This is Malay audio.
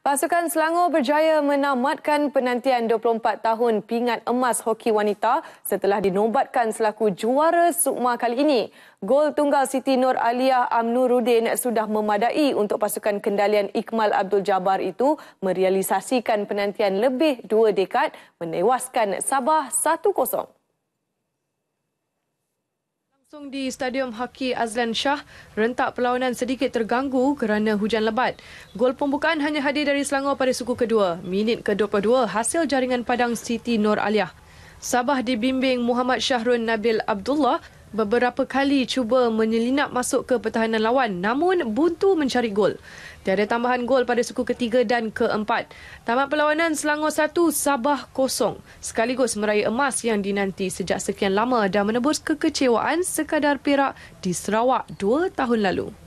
Pasukan Selangor berjaya menamatkan penantian 24 tahun pingat emas hoki wanita setelah dinobatkan selaku juara Sukma kali ini. Gol tunggal Siti Nur Aliyah Amnuruddin sudah memadai untuk pasukan kendalian Ikmal Abdul Jabbar itu merealisasikan penantian lebih 2 dekad menewaskan Sabah 1-0. Langsung di Stadium Haki Azlan Shah, rentak perlawanan sedikit terganggu kerana hujan lebat. Gol pembukaan hanya hadir dari Selangor pada suku kedua. Minit ke-22 hasil jaringan padang Siti Nur Aliyah. Sabah dibimbing Muhammad Syahrul Nabil Abdullah beberapa kali cuba menyelinap masuk ke pertahanan lawan namun buntu mencari gol. Tiada tambahan gol pada suku ketiga dan keempat. Tamat perlawanan Selangor 1, Sabah 0. Sekaligus meraih emas yang dinanti sejak sekian lama dan menebus kekecewaan sekadar perak di Sarawak 2 tahun lalu.